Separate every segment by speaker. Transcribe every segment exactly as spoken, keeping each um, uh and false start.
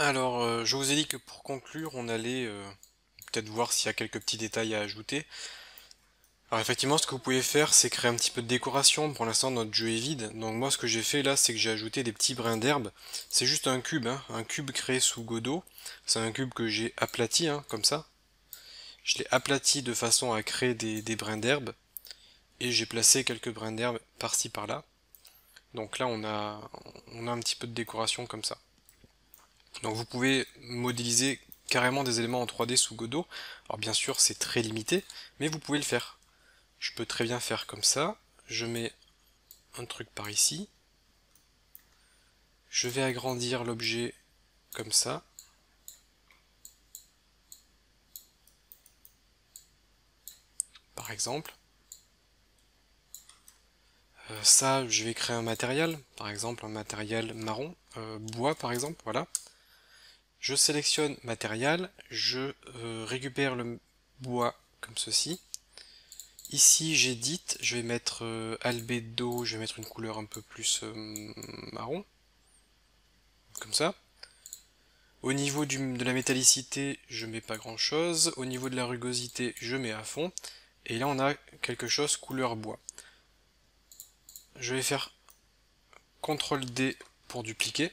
Speaker 1: Alors, euh, je vous ai dit que pour conclure, on allait euh, peut-être voir s'il y a quelques petits détails à ajouter. Alors effectivement, ce que vous pouvez faire, c'est créer un petit peu de décoration. Pour l'instant, notre jeu est vide. Donc moi, ce que j'ai fait là, c'est que j'ai ajouté des petits brins d'herbe. C'est juste un cube, hein, un cube créé sous Godot. C'est un cube que j'ai aplati, hein, comme ça. Je l'ai aplati de façon à créer des, des brins d'herbe. Et j'ai placé quelques brins d'herbe par-ci par-là. Donc là, on a, on a un petit peu de décoration comme ça. Donc vous pouvez modéliser carrément des éléments en trois D sous Godot. Alors bien sûr c'est très limité, mais vous pouvez le faire. Je peux très bien faire comme ça. Je mets un truc par ici. Je vais agrandir l'objet comme ça. Par exemple. Euh, ça, je vais créer un matériel. Par exemple un matériel marron. Euh, bois par exemple, voilà. Je sélectionne matériel. Je euh, récupère le bois comme ceci. Ici j'édite, je vais mettre euh, albédo, je vais mettre une couleur un peu plus euh, marron, comme ça. Au niveau du, de la métallicité, je mets pas grand chose. Au niveau de la rugosité, je mets à fond. Et là on a quelque chose couleur bois. Je vais faire contrôle D pour dupliquer.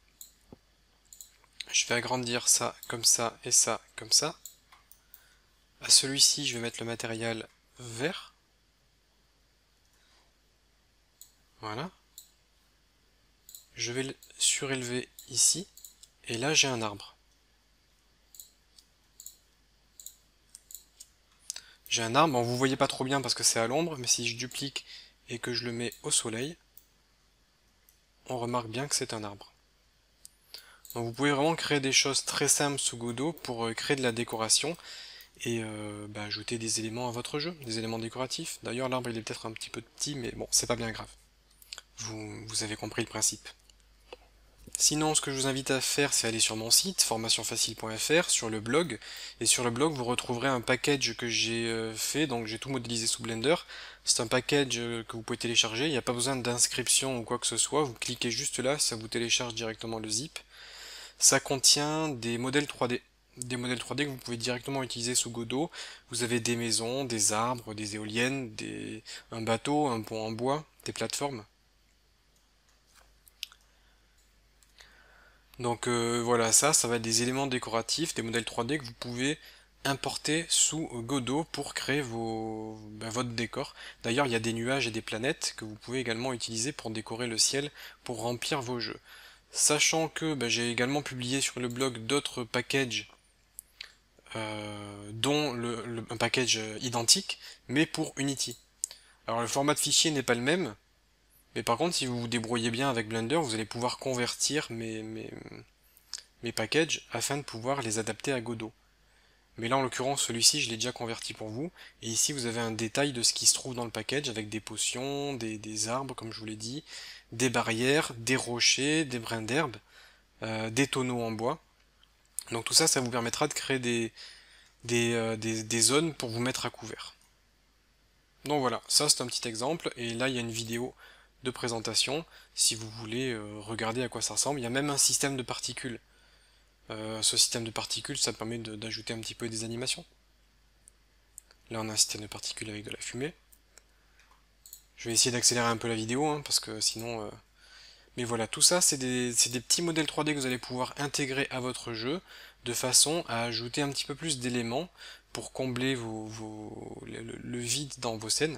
Speaker 1: Je vais agrandir ça comme ça et ça comme ça. À celui-ci, je vais mettre le matériel vert. Voilà. Je vais le surélever ici. Et là j'ai un arbre. J'ai un arbre, bon, vous voyez pas trop bien parce que c'est à l'ombre, mais si je duplique et que je le mets au soleil, on remarque bien que c'est un arbre. Donc vous pouvez vraiment créer des choses très simples sous Godot pour euh, créer de la décoration et euh, bah, ajouter des éléments à votre jeu, des éléments décoratifs. D'ailleurs l'arbre il est peut-être un petit peu petit, mais bon, c'est pas bien grave. Vous, vous avez compris le principe. Sinon, ce que je vous invite à faire, c'est aller sur mon site, formation facile point f r, sur le blog, et sur le blog, vous retrouverez un package que j'ai euh, fait, donc j'ai tout modélisé sous Blender. C'est un package euh, que vous pouvez télécharger, il n'y a pas besoin d'inscription ou quoi que ce soit, vous cliquez juste là, ça vous télécharge directement le zip. Ça contient des modèles trois D, des modèles trois D que vous pouvez directement utiliser sous Godot. Vous avez des maisons, des arbres, des éoliennes, des... un bateau, un pont en bois, des plateformes. Donc euh, voilà, ça, ça va être des éléments décoratifs, des modèles trois D que vous pouvez importer sous Godot pour créer vos, ben, votre décor. D'ailleurs, il y a des nuages et des planètes que vous pouvez également utiliser pour décorer le ciel, pour remplir vos jeux. Sachant que ben, j'ai également publié sur le blog d'autres packages, euh, dont le, le- un package identique, mais pour Unity. Alors le format de fichier n'est pas le même, mais par contre, si vous vous débrouillez bien avec Blender, vous allez pouvoir convertir mes, mes, mes packages afin de pouvoir les adapter à Godot. Mais là en l'occurrence celui-ci je l'ai déjà converti pour vous, et ici vous avez un détail de ce qui se trouve dans le package avec des potions, des, des arbres comme je vous l'ai dit, des barrières, des rochers, des brins d'herbe, euh, des tonneaux en bois. Donc tout ça, ça vous permettra de créer des, des, euh, des, des zones pour vous mettre à couvert. Donc voilà, ça c'est un petit exemple, et là il y a une vidéo de présentation si vous voulez euh, regarder à quoi ça ressemble. Il y a même un système de particules. Euh, ce système de particules, ça permet d'ajouter un petit peu des animations. Là, on a un système de particules avec de la fumée. Je vais essayer d'accélérer un peu la vidéo, hein, parce que sinon... Euh... Mais voilà, tout ça, c'est des, des petits modèles trois D que vous allez pouvoir intégrer à votre jeu, de façon à ajouter un petit peu plus d'éléments pour combler vos, vos, le, le vide dans vos scènes.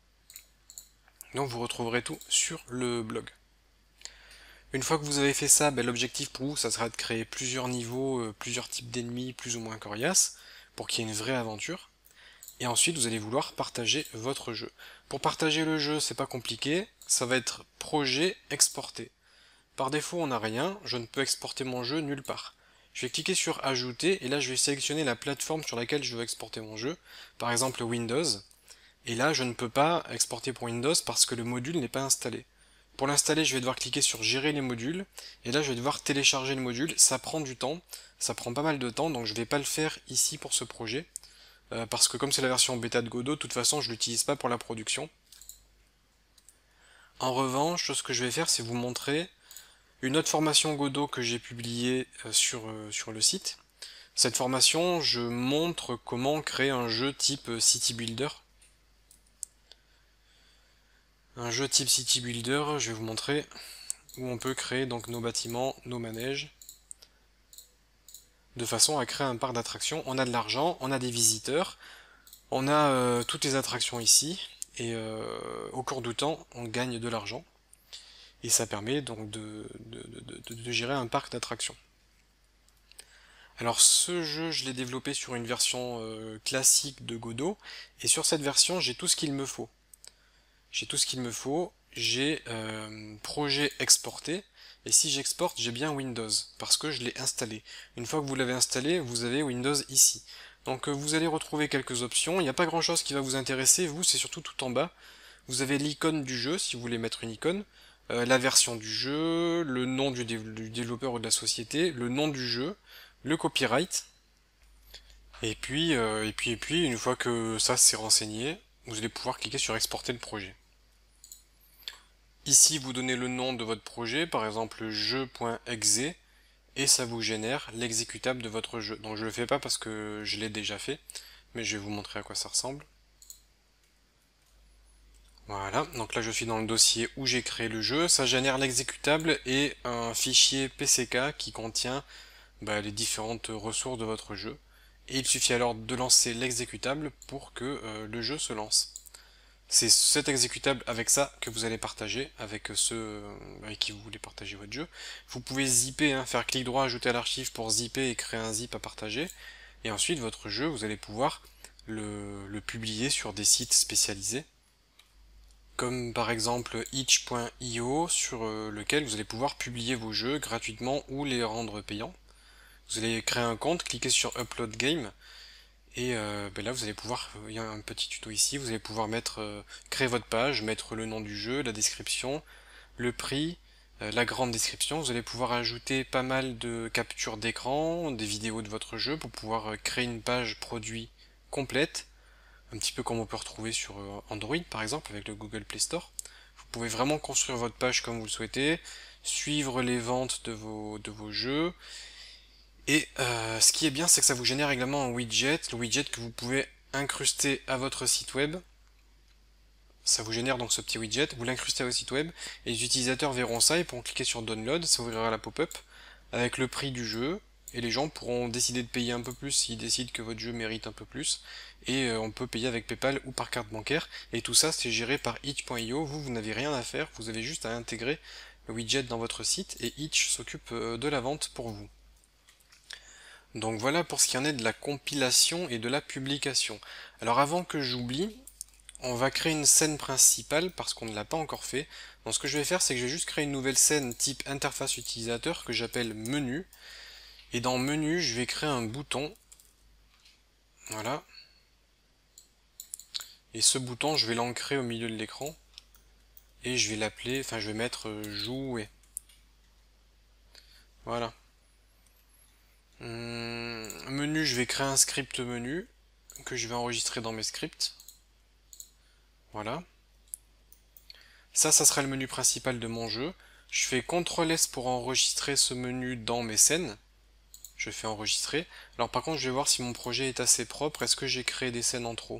Speaker 1: Donc vous retrouverez tout sur le blog. Une fois que vous avez fait ça, ben, l'objectif pour vous, ça sera de créer plusieurs niveaux, euh, plusieurs types d'ennemis plus ou moins coriaces, pour qu'il y ait une vraie aventure. Et ensuite, vous allez vouloir partager votre jeu. Pour partager le jeu, c'est pas compliqué, ça va être projet exporter. Par défaut, on n'a rien, je ne peux exporter mon jeu nulle part. Je vais cliquer sur ajouter, et là je vais sélectionner la plateforme sur laquelle je veux exporter mon jeu, par exemple Windows, et là je ne peux pas exporter pour Windows parce que le module n'est pas installé. Pour l'installer, je vais devoir cliquer sur gérer les modules, et là je vais devoir télécharger le module, ça prend du temps, ça prend pas mal de temps, donc je vais pas le faire ici pour ce projet, euh, parce que comme c'est la version bêta de Godot, de toute façon je l'utilise pas pour la production. En revanche, ce que je vais faire, c'est vous montrer Une autre formation Godot que j'ai publiée euh, sur, euh, sur le site. Cette formation, je montre comment créer un jeu type City Builder. Un jeu type City Builder, je vais vous montrer, où on peut créer donc nos bâtiments, nos manèges, de façon à créer un parc d'attractions. On a de l'argent, on a des visiteurs, on a euh, toutes les attractions ici, et euh, au cours du temps, on gagne de l'argent. Et ça permet donc de, de, de, de, de gérer un parc d'attractions. Alors ce jeu, je l'ai développé sur une version euh, classique de Godot, et sur cette version, j'ai tout ce qu'il me faut. J'ai tout ce qu'il me faut, j'ai euh, projet exporté, et si j'exporte, j'ai bien Windows, parce que je l'ai installé. Une fois que vous l'avez installé, vous avez Windows ici. Donc euh, vous allez retrouver quelques options, il n'y a pas grand chose qui va vous intéresser, vous c'est surtout tout en bas. Vous avez l'icône du jeu, si vous voulez mettre une icône, euh, la version du jeu, le nom du, dé du développeur ou de la société, le nom du jeu, le copyright, et puis, euh, et puis, et puis, une fois que ça c'est renseigné, vous allez pouvoir cliquer sur exporter le projet. Ici, vous donnez le nom de votre projet, par exemple jeu.exe, et ça vous génère l'exécutable de votre jeu. Donc je le fais pas parce que je l'ai déjà fait, mais je vais vous montrer à quoi ça ressemble. Voilà, donc là je suis dans le dossier où j'ai créé le jeu, ça génère l'exécutable et un fichier P C K qui contient bah, les différentes ressources de votre jeu. Et il suffit alors de lancer l'exécutable pour que euh, le jeu se lance. C'est cet exécutable avec ça que vous allez partager avec ceux avec qui vous voulez partager votre jeu. Vous pouvez zipper, hein, faire clic droit, ajouter à l'archive pour zipper et créer un zip à partager. Et ensuite votre jeu, vous allez pouvoir le, le publier sur des sites spécialisés, comme par exemple itch point i o, sur lequel vous allez pouvoir publier vos jeux gratuitement ou les rendre payants. Vous allez créer un compte, cliquer sur Upload Game, et euh, ben là vous allez pouvoir, il y a un petit tuto ici, vous allez pouvoir mettre, euh, créer votre page, mettre le nom du jeu, la description, le prix, euh, la grande description. Vous allez pouvoir ajouter pas mal de captures d'écran, des vidéos de votre jeu pour pouvoir euh, créer une page produit complète, un petit peu comme on peut retrouver sur euh, Android par exemple avec le Google Play Store. Vous pouvez vraiment construire votre page comme vous le souhaitez, suivre les ventes de vos, de vos jeux. Et euh, ce qui est bien, c'est que ça vous génère également un widget, le widget que vous pouvez incruster à votre site web. Ça vous génère donc ce petit widget, vous l'incrustez à votre site web, et les utilisateurs verront ça et pourront cliquer sur Download, ça ouvrira la pop-up, avec le prix du jeu, et les gens pourront décider de payer un peu plus s'ils décident que votre jeu mérite un peu plus, et euh, on peut payer avec PayPal ou par carte bancaire, et tout ça c'est géré par itch point i o, vous, vous n'avez rien à faire, vous avez juste à intégrer le widget dans votre site, et Itch s'occupe de la vente pour vous. Donc voilà pour ce qui en est de la compilation et de la publication. Alors avant que j'oublie, on va créer une scène principale parce qu'on ne l'a pas encore fait. Donc ce que je vais faire, c'est que je vais juste créer une nouvelle scène type interface utilisateur que j'appelle menu. Et dans menu, je vais créer un bouton. Voilà. Et ce bouton, je vais l'ancrer au milieu de l'écran. Et je vais l'appeler, enfin je vais mettre jouer. Voilà. Hum, menu, je vais créer un script menu que je vais enregistrer dans mes scripts. Voilà. Ça, ça sera le menu principal de mon jeu. Je fais contrôle S pour enregistrer ce menu dans mes scènes. Je fais enregistrer. Alors par contre, je vais voir si mon projet est assez propre. Est-ce que j'ai créé des scènes en trop?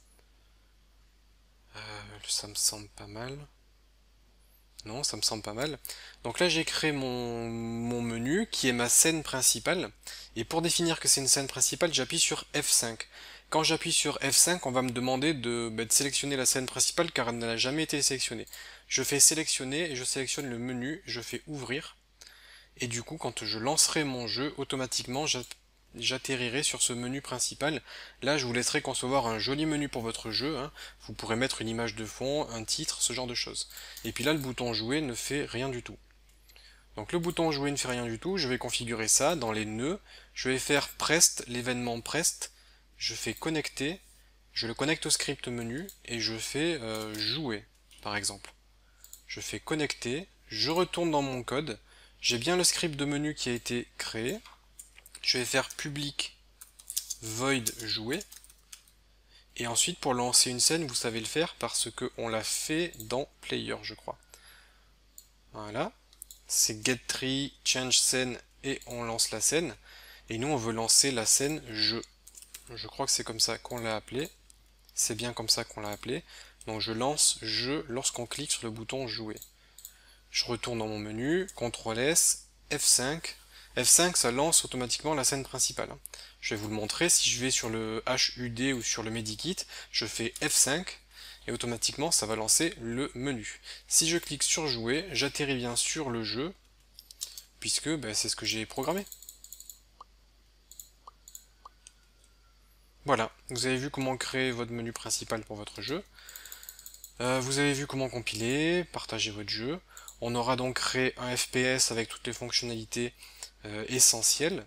Speaker 1: euh, Ça me semble pas mal. Non, ça me semble pas mal. Donc là, j'ai créé mon, mon menu qui est ma scène principale. Et pour définir que c'est une scène principale, j'appuie sur F cinq. Quand j'appuie sur F cinq, on va me demander de, bah, de sélectionner la scène principale car elle n'a jamais été sélectionnée. Je fais sélectionner et je sélectionne le menu, je fais ouvrir. Et du coup, quand je lancerai mon jeu, automatiquement, j'atterrirai sur ce menu principal. Là, je vous laisserai concevoir un joli menu pour votre jeu, hein. Vous pourrez mettre une image de fond, un titre, ce genre de choses. Et puis là, le bouton jouer ne fait rien du tout. Donc le bouton jouer ne fait rien du tout, je vais configurer ça dans les nœuds. Je vais faire prest, l'événement prest, je fais connecter, je le connecte au script menu et je fais euh, jouer, par exemple. Je fais connecter, je retourne dans mon code, j'ai bien le script de menu qui a été créé. Je vais faire public void jouer. Et ensuite, pour lancer une scène, vous savez le faire parce que on l'a fait dans Player, je crois. Voilà. c'est get tree, change scene et on lance la scène. Et nous on veut lancer la scène jeu. Je crois que c'est comme ça qu'on l'a appelé. C'est bien comme ça qu'on l'a appelé. Donc je lance jeu lorsqu'on clique sur le bouton jouer. Je retourne dans mon menu, contrôle S, F cinq. F cinq, ça lance automatiquement la scène principale. Je vais vous le montrer. Si je vais sur le H U D ou sur le Medikit, je fais F cinq et automatiquement ça va lancer le menu. Si je clique sur jouer, j'atterris bien sur le jeu, puisque ben, c'est ce que j'ai programmé. Voilà, vous avez vu comment créer votre menu principal pour votre jeu. Euh, vous avez vu comment compiler, partager votre jeu. On aura donc créé un F P S avec toutes les fonctionnalités euh, essentielles.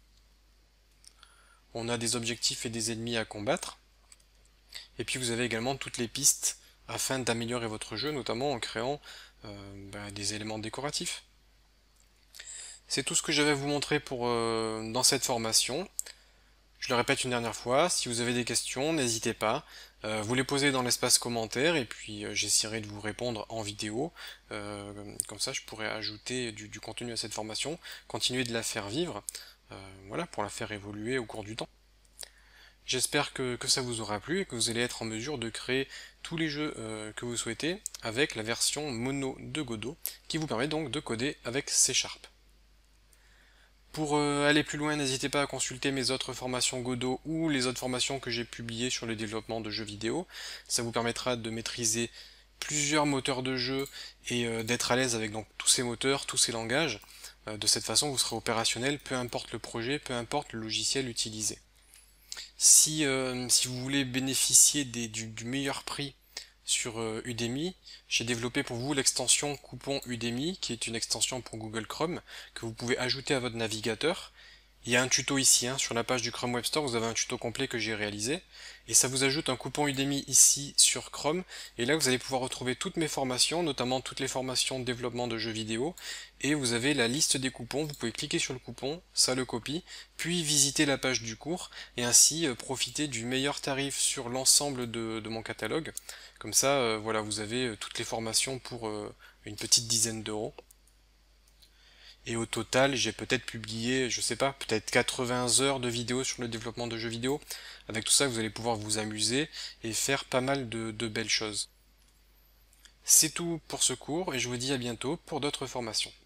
Speaker 1: On a des objectifs et des ennemis à combattre. Et puis vous avez également toutes les pistes afin d'améliorer votre jeu, notamment en créant euh, bah, des éléments décoratifs. C'est tout ce que j'avais à vous montrer pour, euh, dans cette formation. Je le répète une dernière fois, si vous avez des questions, n'hésitez pas. Euh, vous les posez dans l'espace commentaire et puis euh, j'essaierai de vous répondre en vidéo. Euh, comme ça, je pourrai ajouter du, du contenu à cette formation, continuer de la faire vivre, euh, voilà, pour la faire évoluer au cours du temps. J'espère que, que ça vous aura plu et que vous allez être en mesure de créer tous les jeux euh, que vous souhaitez avec la version mono de Godot, qui vous permet donc de coder avec C Sharp. Pour euh, aller plus loin, n'hésitez pas à consulter mes autres formations Godot ou les autres formations que j'ai publiées sur le développement de jeux vidéo. Ça vous permettra de maîtriser plusieurs moteurs de jeu et euh, d'être à l'aise avec donc tous ces moteurs, tous ces langages. Euh, de cette façon, vous serez opérationnel, peu importe le projet, peu importe le logiciel utilisé. Si, euh, si vous voulez bénéficier des, du, du meilleur prix sur euh, Udemy, j'ai développé pour vous l'extension coupon Udemy, qui est une extension pour Google Chrome, que vous pouvez ajouter à votre navigateur. Il y a un tuto ici, hein, sur la page du Chrome Web Store, vous avez un tuto complet que j'ai réalisé, et ça vous ajoute un coupon Udemy ici sur Chrome, et là vous allez pouvoir retrouver toutes mes formations, notamment toutes les formations de développement de jeux vidéo, et vous avez la liste des coupons, vous pouvez cliquer sur le coupon, ça le copie, puis visiter la page du cours, et ainsi euh, profiter du meilleur tarif sur l'ensemble de, de mon catalogue. Comme ça, euh, voilà, vous avez euh, toutes les formations pour euh, une petite dizaine d'euros. Et au total, j'ai peut-être publié, je sais pas, peut-être quatre-vingts heures de vidéos sur le développement de jeux vidéo. Avec tout ça, vous allez pouvoir vous amuser et faire pas mal de, de belles choses. C'est tout pour ce cours et je vous dis à bientôt pour d'autres formations.